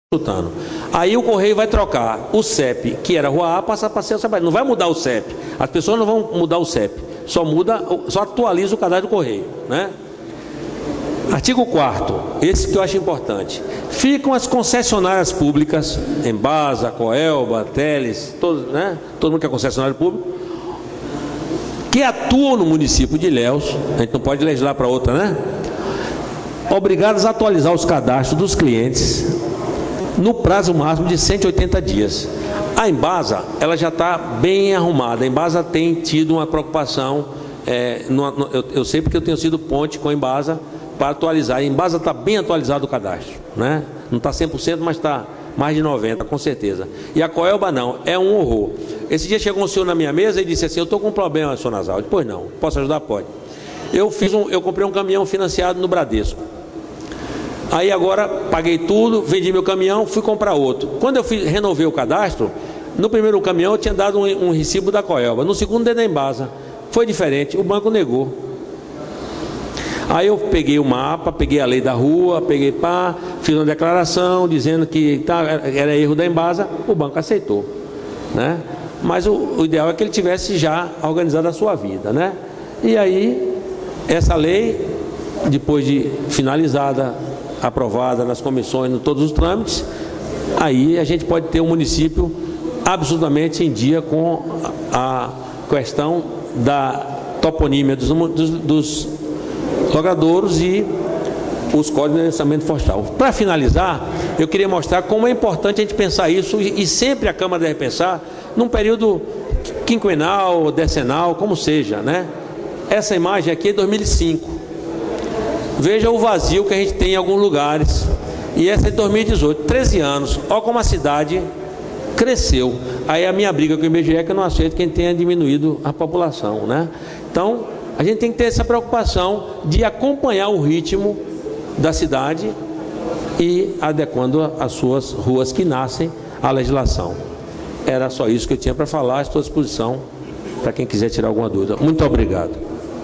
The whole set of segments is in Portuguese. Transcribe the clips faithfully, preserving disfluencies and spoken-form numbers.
consultando. Aí o Correio vai trocar o C E P, que era Rua A, passa para ser o C E P. Não vai mudar o C E P. As pessoas não vão mudar o C E P. Só muda, só atualiza o cadastro do Correio, né? Artigo quarto, esse que eu acho importante. Ficam as concessionárias públicas, Embasa, Coelba, Teles, todos, né? Todo mundo que é concessionário público, que atuam no município de Ilhéus, a gente não pode legislar para outra, né? Obrigadas a atualizar os cadastros dos clientes no prazo máximo de cento e oitenta dias. A Embasa, ela já está bem arrumada. A Embasa tem tido uma preocupação, é, no, no, eu, eu sei porque eu tenho sido ponte com a Embasa para atualizar. A Embasa está bem atualizado o cadastro, né? Não está cem por cento, mas está mais de noventa por cento, com certeza. E a Coelba não, é um horror. Esse dia chegou um senhor na minha mesa e disse assim: eu estou com um problema, senhor Nasal. Eu disse: pois não, posso ajudar? Pode. Eu, fiz um, eu comprei um caminhão financiado no Bradesco. Aí agora paguei tudo, vendi meu caminhão, fui comprar outro. Quando eu fiz, renovei o cadastro, no primeiro caminhão eu tinha dado um, um recibo da Coelba, no segundo dei da Embasa. Foi diferente, o banco negou. Aí eu peguei o mapa, peguei a lei da rua, peguei pá, fiz uma declaração dizendo que tá, era erro da Embasa, o banco aceitou, né? Mas o, o ideal é que ele tivesse já organizado a sua vida, né? E aí, essa lei, depois de finalizada, aprovada nas comissões, em todos os trâmites, aí a gente pode ter um município absolutamente em dia com a questão da toponímia dos, dos, dos logradouros e os códigos de licenciamento florestal. Para finalizar, eu queria mostrar como é importante a gente pensar isso, e, e sempre a Câmara deve pensar num período quinquenal, decenal, como seja, né? Essa imagem aqui é de dois mil e cinco. Veja o vazio que a gente tem em alguns lugares. E essa é de dois mil e dezoito, treze anos. Olha como a cidade cresceu. Aí a minha briga com o I B G E é que eu não aceito quem tenha diminuído a população, né? Então, a gente tem que ter essa preocupação de acompanhar o ritmo da cidade e adequando as suas ruas que nascem à legislação. Era só isso que eu tinha para falar. Estou à disposição para quem quiser tirar alguma dúvida. Muito obrigado.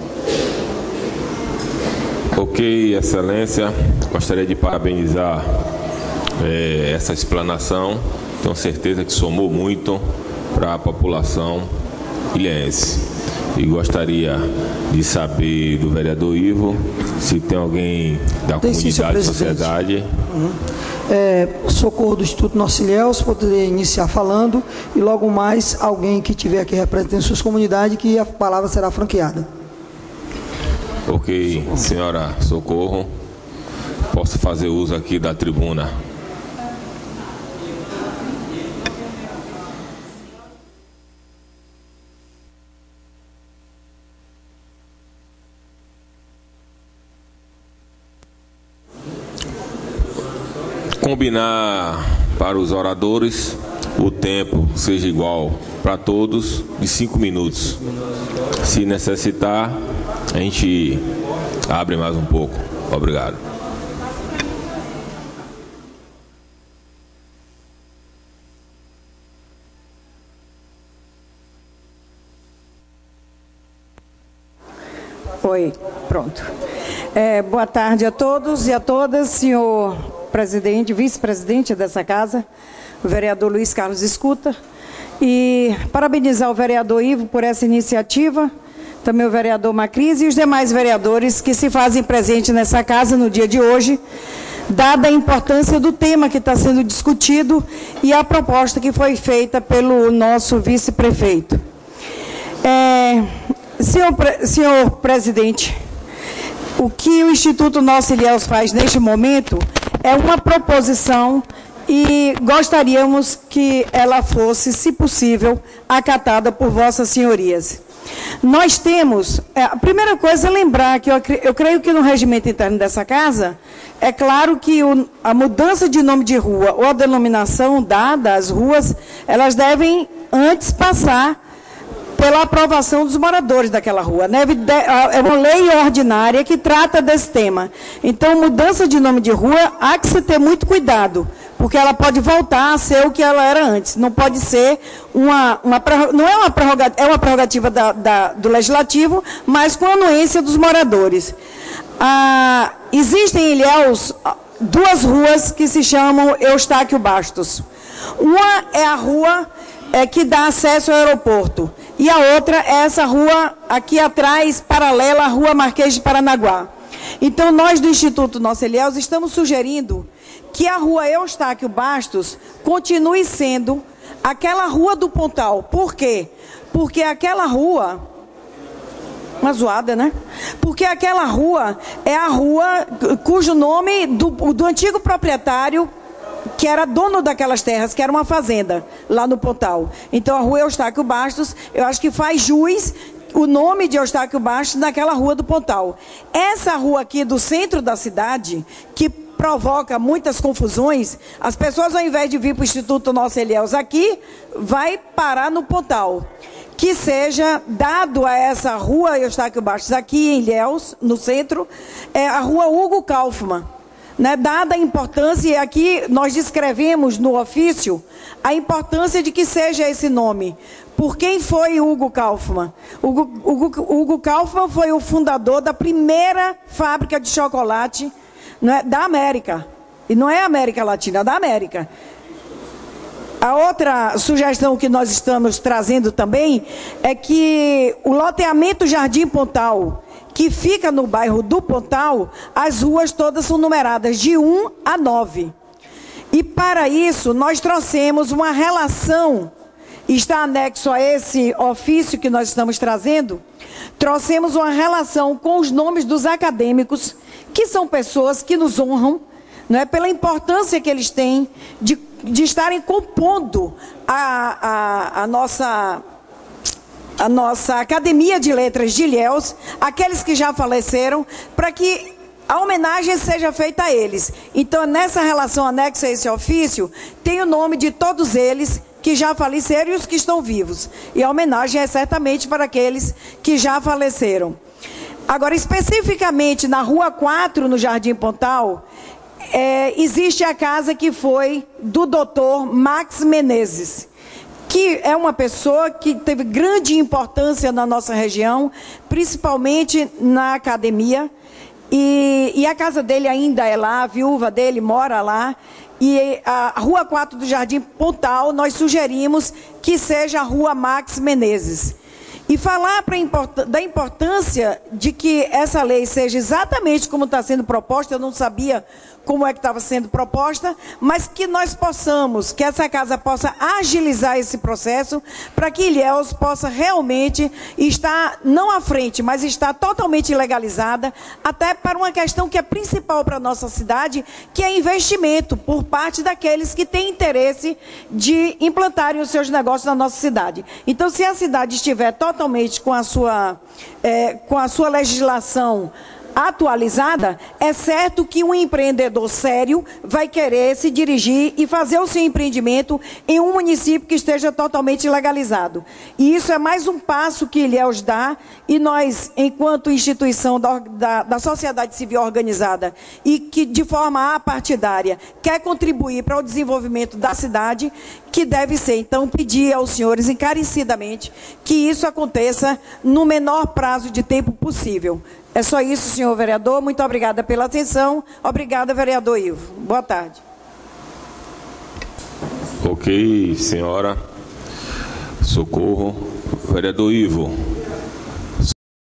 Ok, Excelência, gostaria de parabenizar é, essa explanação. Tenho certeza que somou muito para a população ilhéense. E gostaria de saber do vereador Ivo se tem alguém da tem comunidade da sociedade. Uhum. É, Socorro do Instituto Nossa Ilhéus, poderia iniciar falando, e logo mais alguém que tiver aqui representando suas comunidades, que a palavra será franqueada. Ok, senhora Socorro, posso fazer uso aqui da tribuna. Combinar para os oradores o tempo seja igual para todos, de cinco minutos. Se necessitar, a gente abre mais um pouco. Obrigado. Oi, pronto. É, boa tarde a todos e a todas, senhor presidente, vice-presidente dessa casa, o vereador Luiz Carlos Escuta, e parabenizar o vereador Ivo por essa iniciativa, também o vereador Macris e os demais vereadores que se fazem presente nessa casa no dia de hoje, dada a importância do tema que está sendo discutido e a proposta que foi feita pelo nosso vice-prefeito. É, senhor, senhor presidente, o que o Instituto Nossa Ilhéus faz neste momento é uma proposição e gostaríamos que ela fosse, se possível, acatada por vossas senhorias. Nós temos, a primeira coisa é lembrar que eu, eu creio que no regimento interno dessa casa, é claro que o, a mudança de nome de rua ou a denominação dada às ruas, elas devem antes passar pela aprovação dos moradores daquela rua, né? É uma lei ordinária que trata desse tema. Então, mudança de nome de rua, há que se ter muito cuidado, porque ela pode voltar a ser o que ela era antes. Não pode ser uma, uma não é uma prerrogativa, é uma prerrogativa da, da, do legislativo, mas com a anuência dos moradores. Ah, existem em Ilhéus duas ruas que se chamam Eustáquio Bastos. Uma é a rua é, que dá acesso ao aeroporto, e a outra é essa rua aqui atrás, paralela à Rua Marquês de Paranaguá. Então, nós do Instituto Nossa Ilhéus estamos sugerindo que a rua Eustáquio Bastos continue sendo aquela rua do Pontal. Por quê? Porque aquela rua... Uma zoada, né? Porque aquela rua é a rua cujo nome do, do antigo proprietário, que era dono daquelas terras, que era uma fazenda, lá no Pontal. Então, a rua Eustáquio Bastos, eu acho que faz jus o nome de Eustáquio Bastos naquela rua do Pontal. Essa rua aqui do centro da cidade, que provoca muitas confusões, as pessoas, ao invés de vir para o Instituto Nossa Ilhéus aqui, vai parar no Pontal. Que seja dado a essa rua Eustáquio Bastos, aqui em Ilhéus, no centro, é a rua Hugo Kaufmann. Né? Dada a importância, e aqui nós descrevemos no ofício, a importância de que seja esse nome. Por quem foi Hugo Kaufmann? Hugo, Hugo, Hugo Kaufmann foi o fundador da primeira fábrica de chocolate, né, da América. E não é América Latina, é da América. A outra sugestão que nós estamos trazendo também é que o loteamento Jardim Pontal, que fica no bairro do Pontal, as ruas todas são numeradas de um a nove. E para isso nós trouxemos uma relação, está anexo a esse ofício que nós estamos trazendo, trouxemos uma relação com os nomes dos acadêmicos, que são pessoas que nos honram, não é, pela importância que eles têm de, de estarem compondo a, a, a, nossa, a nossa Academia de Letras de Ilhéus, aqueles que já faleceram, para que a homenagem seja feita a eles. Então, nessa relação anexa a esse ofício, tem o nome de todos eles que já faleceram e os que estão vivos. E a homenagem é certamente para aqueles que já faleceram. Agora, especificamente na Rua quatro, no Jardim Pontal, É, existe a casa que foi do doutor Max Menezes, que é uma pessoa que teve grande importância na nossa região, principalmente na academia, e, e a casa dele ainda é lá, a viúva dele mora lá, e a Rua quatro do Jardim Pontal, nós sugerimos que seja a Rua Max Menezes. E falar pra import- da importância de que essa lei seja exatamente como está sendo proposta, eu não sabia como é que estava sendo proposta, mas que nós possamos, que essa casa possa agilizar esse processo, para que Ilhéus possa realmente estar, não à frente, mas estar totalmente legalizada, até para uma questão que é principal para a nossa cidade, que é investimento por parte daqueles que têm interesse de implantarem os seus negócios na nossa cidade. Então, se a cidade estiver totalmente com a sua, é, com a sua legislação atualizada, é certo que um empreendedor sério vai querer se dirigir e fazer o seu empreendimento em um município que esteja totalmente legalizado. E isso é mais um passo que Ilhéus dá, e nós, enquanto instituição da, da, da sociedade civil organizada e que de forma apartidária quer contribuir para o desenvolvimento da cidade, que deve ser, então, pedir aos senhores encarecidamente que isso aconteça no menor prazo de tempo possível. É só isso, senhor vereador. Muito obrigada pela atenção. Obrigada, vereador Ivo. Boa tarde. Ok, senhora. Socorro. Vereador Ivo.